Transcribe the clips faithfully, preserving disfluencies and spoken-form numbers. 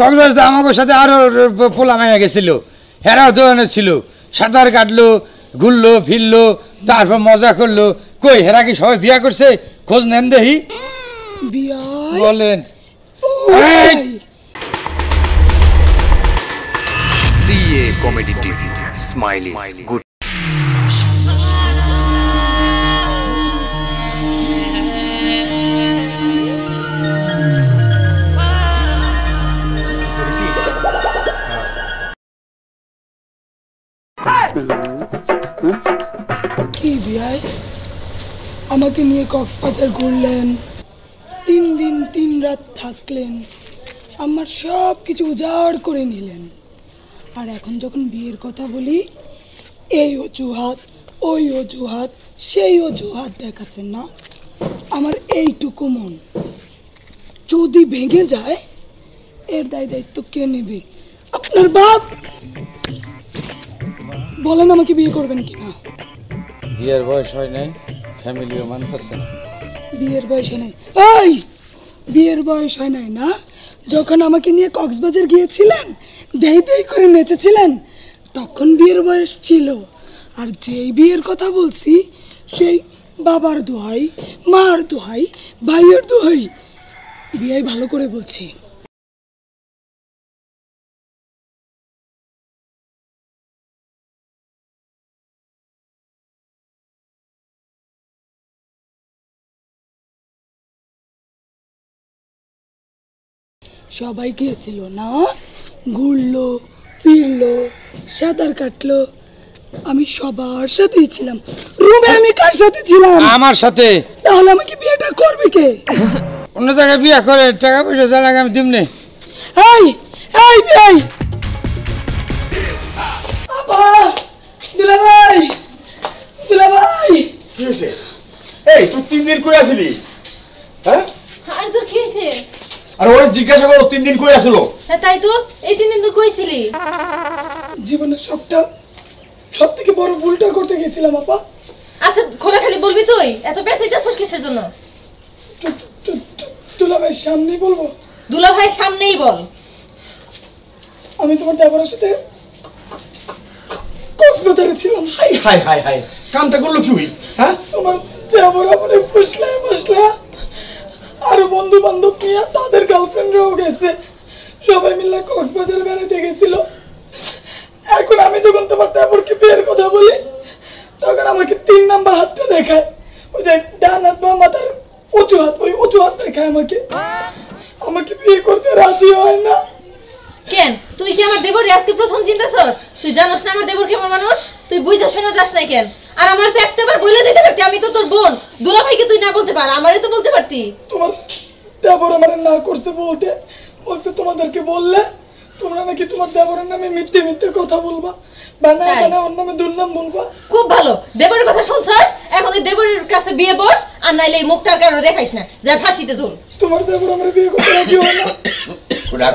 কক্সবাজার আমাদের সাথে আরো পোলা মাইয়া গেছিল, হেরাও দোকানে ছিল, সাঁতার কাটলো, ঘুরলো ফিরলো, তারপর মজা করলো। কই হেরা কি সবাই বিয়া করছে? খোঁজ নেন দেখি। বলেন সিএ comedy TV, smile is good. কি বিয়াই আমাকে নিয়ে কক্সবাজার ঘুরলেন, তিন দিন তিন রাত থাকলেন, আমার সব কিছু উজাড় করে নিলেন, আর এখন যখন বিয়ের কথা বলি এই অজুহাত ওই অজুহাত সেই অজুহাত দেখাচ্ছেন না। আমার এইটুকু মন যদি ভেঙে যায় এর দায় দায়িত্ব কে নেবে? আপনার বাপ। বলেন আমাকে বিয়ে করবেন কিনা? বিয়ের বয়স হয় নাই, ফ্যামিলিও মানতেছে না। বিয়ের বয়স হয় নাই? এই বিয়ের বয়স হয় নাই না? যখন আমাকে নিয়ে কক্সবাজার গিয়েছিলেন, দেই দেই করে নেচেছিলেন, তখন বিয়ের বয়স ছিল। আর যেই বিয়ের কথা বলছি সেই বাবার দোহাই, মার দোহাই, ভাইয়ের দোহাই, বিয়ে ভালো করে বলছি। সবাই গিয়েছিল না, ঘুরলো ফিরলো সাঁতার কাটলো, আমি সবার সাথেই ছিলাম। রুমে আমি কার সাথে ছিলাম? আমার সাথে। তাহলে আমাকে বিয়েটা করবে কে? অন্য জায়গায় বিয়ে করে টাকা পয়সা যা লাগে আমি দিমনে। এই এই ভাই, আপা, দুলা ভাই, দুলা ভাই, কি হয়েছে? এই তুই তিন দিন কই আসিলি? হ্যাঁ আর তোর কি হয়েছে? আর ওরে জিজ্ঞাসা করো তিন দিন কই আসলো? হ্যাঁ তাই তো, এই তিন দিন তুই কইছিলি। জীবনের সবটা সব থেকে বড় ভুলটা করতে গেছিলাম আপা। আচ্ছা খোলা খালি বলবি তুই? এত পেঁচাইতেছস কিসের জন্য? দুলা ভাইয়ের সামনেই বলবো? দুলা ভাইয়ের সামনেই বল। আমি তোমার দেবরের সাথে কক্সবাজারে ছিলাম। হাই হাই হাই হাই, কামটা করলো কি হই? হ্যাঁ তোমার দেবর আমারে ফুসলা ফুসলা আরো বন্ধু বান্ধব নিয়ে তাদের গার্লফ্রেন্ডরাও গেছে, সবাই মিলে কক্সবাজার বেড়াতে গেছিল। এখন আমি যখন তোমার দেবরকে বিয়ের কথা বলি তখন আমাকে তিন নাম্বার হাতটা দেখায়, ওই যে ডান হাত বা মাথার উঁচু হাত, ওই উঁচু হাত দেখায় আমাকে। আমাকে বিয়ে করতে রাজি হয় না। কেন তুই কি আমার দেবর আজকে প্রথম চিন্তাছস? তুই জানোস না আমার দেবর কেমন মানুষ? তুই বুঝা শুনে যাস না কেন? আর আমার তো একটাবার বলে দিতে পারতি, আমি তো তোর বোন। দুলা ভাইকে তুই না বলতে পার, আমারে তো বলতে পারতি। তোমার দেবর আমারে না করছে বলতে, বলছে তোমাদেরকে বললে তোমরা নাকি তোমার দেবরের নামে মিথ্যে মিথ্যে কথা বলবা, বানায় বানায় ওর নামে দুর্নাম বলবা। খুব ভালো, দেবরের কথা শুনছস? এখন এই দেবরের কাছে বিয়ে বস, আর নাইলে এই মুখটার কারো দেখাইস না, যা ফাঁসিতে ঝুল। তোমার দেবর আমারে বিয়ে করতে রাজি হয় না। রাগ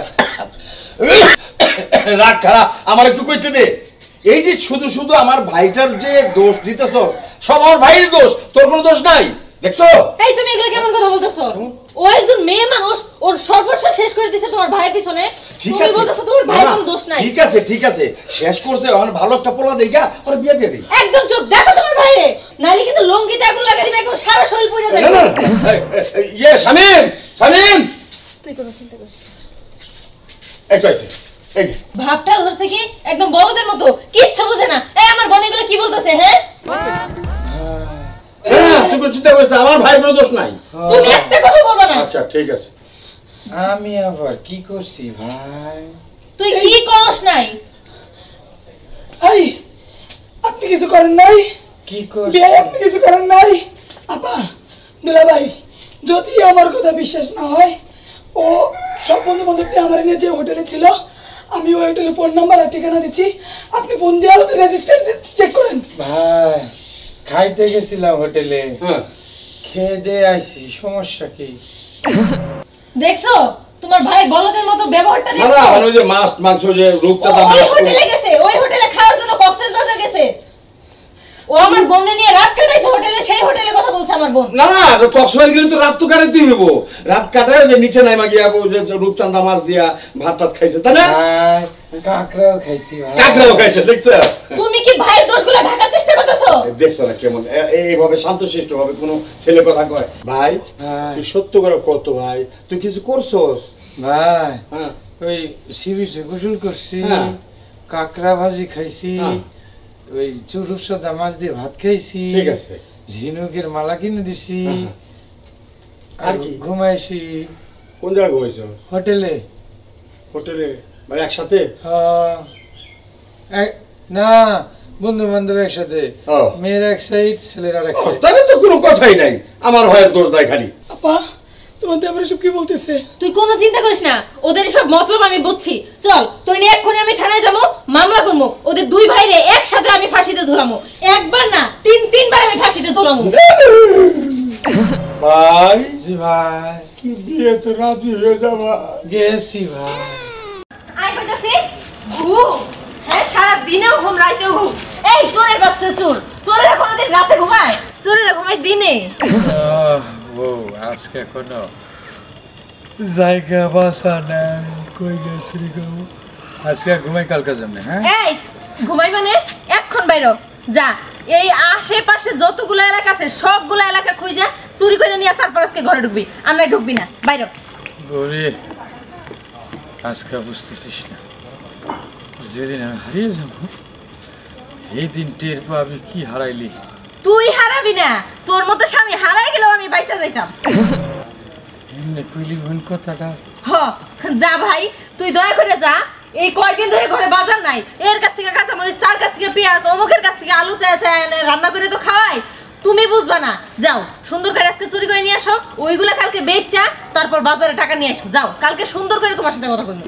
রাগ খারাপ, আমার একটু কইতে দে। এই যে শুধু শুধু আমার ভাইটার যে দোষ দিতেছ, সব আমার ভাইয়ের দোষ, তোর কোনো দোষ নাই। দেখছো? এই তুমি এগুলো কেমন কথা বলতেছো? ও একজন মেয়ে মানুষ, ওর সর্বস্ব শেষ করে দিয়েছে তোমার ভাইয়ের পিছনে। তুমি বলতেছো তোমার ভাইয়ের কোনো দোষ নাই। ঠিক আছে ঠিক আছে, শেষ করছে, আমার ভালো একটা পোলা দেইগা ওরে বিয়ে দিয়ে দেই। একদম চুপ, দেখো তোমার ভাইরে, নাইলে কিন্তু লঙ্গিতে আগুন লাগা দিবে, একদম সারা শরীর পুড়ে যাবে। না না ইয়ে শামিম, শামিম তুই কোনো চিন্তা করিস না। এই কইছে এই ভাবটা ধরছে কি একদম বলদের মতো, কিচ্ছু বুঝে না। এই আমার বোন এগুলো কি বলতেছে? হ্যাঁ হ্যাঁ তুই কোনো চিন্তা করিস না, আমার ভাইয়ের কোনো দোষ নাই। তুমি একটা কথা বলবা না। আচ্ছা ঠিক আছে। আমি আবার কি করছি ভাই? তুই কি করস নাই? এই আপনি কিছু করেন নাই? কি করছি? বিয়ে আপনি কিছু করেন নাই? আপা, দুলা ভাই, যদি আমার কথা বিশ্বাস না হয়, ও সব বন্ধু বান্ধবটি আমার নিয়ে যে হোটেলে ছিল, আমি ওই হোটেলের ফোন নাম্বার আর ঠিকানা দিচ্ছি, আপনি ফোন দিয়ে ওদের রেজিস্টার চেক করেন। ভাই খাইতে গেছিলাম হোটেলে, হ্যাঁ খেয়ে দিয়ে আইছি, সমস্যা কি? দেখছো তোমার ভাইয়ের বলদের মতো ব্যবহারটা না দেখছো? না, মানে ওই যে মাছ মাংস যে রূপচাঁদা ওই মাছ, হোটেলে গেছে, ওই হোটেলে খাওয়ার জন্য কক্সবাজার গেছে। ও আমার বোনে নিয়ে রাত কাটাইছে হোটেলে, সেই হোটেলে কথা বলছে আমার বোন। না না কক্সবাজার গেলে তো রাত তো কাটাতেই হইব, রাত কাটায় যে নিচে নাইমা গিয়া যে রূপচাঁদা মাছ দিয়া ভাত টাত খাইছে তাই না? কাঁকড়াও খাইছি ভাই, কাঁকড়াও খাইছে। দেখছো তুমি কি ভাইয়ের দোষগুলো ঢাকার চেষ্টা করতেছো? দেখছো না কেমন এইভাবে শান্তশিষ্ট ভাবে কোনো ছেলে কথা কয়? ভাই তুই সত্য করে কত ভাই, তুই কিছু করছস? ভাই হ্যাঁ ওই সি বিচে গোসল করছি, হ্যাঁ। কাঁকড়া ভাজি খাইছি, হ্যাঁ। ওই চুরুপসাদা মাছ দিয়ে ভাত খাইছি, ঠিক আছে। ঝিনুকের মালা কিনে দিছি, হ্যাঁ, আর কি ঘুমাইছি। কোন জায়গায় ঘুমাইছো? হোটেলে। হোটেলে মানে একসাথে? হ্যাঁ। এক- না বন্ধু বান্ধব একসাথে, ও। মেয়ের এক সাইড ছেলের আর এক সাইড। তাহলে তো কোনো কথাই নাই, আমার ভাইয়ের দোষ দেয় খালি। আপা তোমার দেবর সব কি বলতেছে? তুই কোনো চিন্তা করিস না, ওদের সব মতলব আমি বুঝছি। চল তোর নিয়ে এক্ষুনি আমি থানায় যাবো, মামলা করবো, ওদের দুই ভাইরে একসাথে আমি ফাঁসিতে ঝোলামো। একবার না তিন তিনবার আমি ফাঁসিতে ঝোলামো। ভাই জি ভাই, কি বিয়েতে রাজি হয়ে যাবা? গেছি ভাই। আই কইতাছি ঘু, হ্যাঁ সারা দিনেও ঘুম রাইতেও ঘুম। এই চোরের বাচ্চা চোর, চোরেরা কোনোদিন রাতে ঘুমায়? চোরেরা ঘুমায় দিনে। ও আজকে কোনো জায়গা বাসা নাই, কই গেছি গো? আজকে ঘুমাই কালকে জন্য। হ্যাঁ এই ঘুমাই মানে এখন বাইরো যা, এই আশেপাশে যতগুলো এলাকা আছে সবগুলো এলাকা খুঁজে চুরি করে নিয়ে তারপর আজকে ঘরে ঢুকবি, আর নাই ঢুকবি না, বাইরো। গরে আজকে বুঝতেছিস না, যেদিন আমি হারিয়ে যাবো এই দিন টের পাবি কি হারাইলি। তুই হারাবি না, তোর মতো স্বামী হারাই গেলেও আমি বাইচা যাইতাম। এমনি কইলি ভুল কথাটা। হ যা ভাই, তুই দয়া করে যা। এই কয়দিন ধরে ঘরে বাজার নাই, এর কাছ থেকে কাঁচামরিচ, তার কাছ থেকে পেঁয়াজ, অমুকের কাছ থেকে আলু চায় চায় এনে রান্না করে তো খাওয়াই। তুমি বুঝবা না, যাও সুন্দর করে আজকে চুরি করে নিয়ে আসো, ওইগুলা কালকে বেচা তারপর বাজারে টাকা নিয়ে আসো। যাও কালকে সুন্দর করে তোমার সাথে কথা বলবো।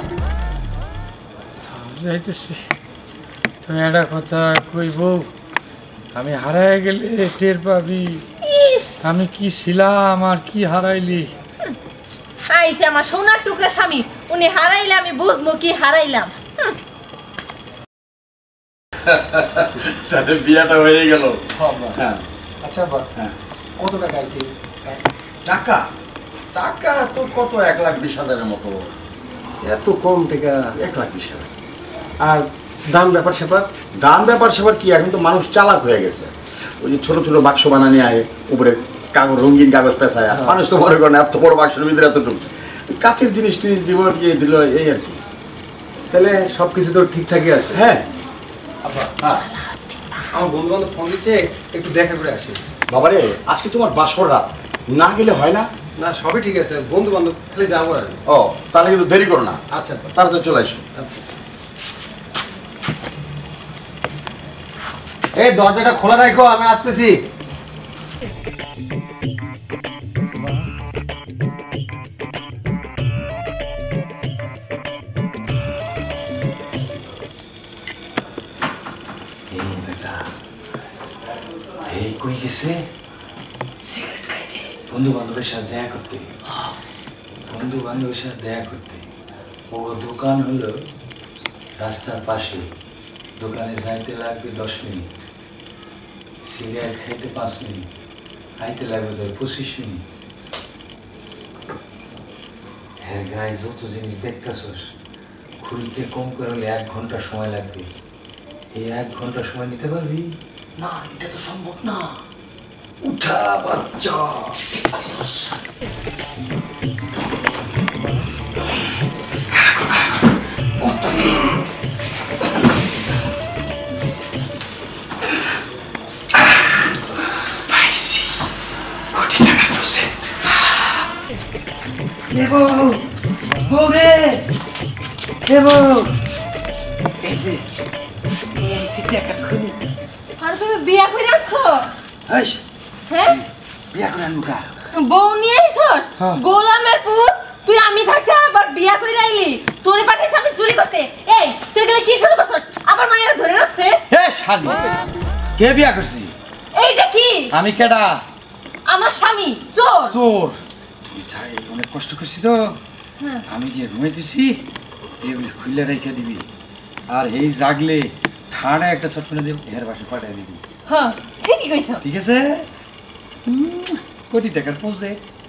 যাইতেছি তুমি একটা কথা কইব, আমি হারাই গেলে টের পাবি ইস আমি কি ছিলাম আর কি হারাইলি। আইছে আমার সোনার টুকরা স্বামী, উনি হারাইলে আমি বুঝবো কি হারাইলাম। হুম। তাহলে বিয়াটা হয়ে গেল। হ্যাঁ আচ্ছা বা কত টাকা আইছে? টাকা টাকা তো কত, এক লাখ বিশ হাজারের মতো। এত কম টাকা? এক লাখ বিশ হাজার। আর দাম ব্যাপার স্যাপার? দাম ব্যাপার সেবার কি, এখন তো মানুষ চালাক হয়ে গেছে। ওই যে ছোট ছোট বাক্স বানানি আয়, উপরে কাগজ রঙিন কাগজ পেঁচায়, মানুষ তো মনে করেন এত বড় বাক্সের ভিতরে এত ঢুকছে। কাছের জিনিস টিনিস দিব দিয়ে দিল এই আর কি। তাহলে সবকিছু তো ঠিকঠাকই আছে। হ্যাঁ হ্যাঁ আমার বন্ধু বান্ধব ফোন দিচ্ছে, একটু দেখা করে আসি। বাবারে আজকে তোমার বাসর রাত, না গেলে হয় না? না সবই ঠিক আছে, বন্ধু বান্ধব খালি যাবো আর। ও তাহলে কিন্তু দেরি করো না, আচ্ছা তাড়াতাড়ি চলে আসো। আচ্ছা এই দরজাটা খোলা রাখো, আমি আসতেছি। এই কই গেছে? সিগারেট খাইতে, বন্ধু বান্ধবের সাথে দেখা করতে। বন্ধু বান্ধবের সাথে দেখা করতে। ও দোকান হলো রাস্তার পাশে, দোকানে যাইতে লাগবে দশ মিনিট, সিগারেট খাইতে পাঁচ মিনিট, খাইতে লাগবে তোর পঁচিশ মিনিট। হ্যাঁ গায়ে যত জিনিস দেখতেছস খুলতে কম করে হলে এক ঘন্টা সময় লাগবে। এই এক ঘন্টা সময় নিতে পারবি? না, এটা তো সম্ভব না। উঠা বাচ্চা পাইছি কোটি টাকা প্রজেক্ট। দেব বৌরে দেব, এই যে এই টাকা খুলি। আর তুমি বিয়া করে আনছো? হাস হ্যাঁ বিয়া করে আনবো কা? বউ নিয়ে আইছস? গোলামের পুত, তুই আমি থাকতে আবার বিয়া কইরা আইলি? তোরে পাঠাইছ আমি চুরি করতে? এই তুই গেলে কি শুরু করছস? আবার মায়েরা ধরে রাখছে? এ শালি, কে বিয়া করছি? এইটা কি? আমি কেডা? আমার স্বামী চোর। চোর? কি চাই, অনেক কষ্ট করছি তো। আমি গিয়ে ঘুমাইতেছি, এগুলি খুলে রেখে দিবি, আর এই জাগলে খাড়া একটা শট করে দেব হের বাসে পাঠাই দিবি হ্যাঁ ঠিকই কইছো ঠিক আছে কোটি টাকার পোজ দে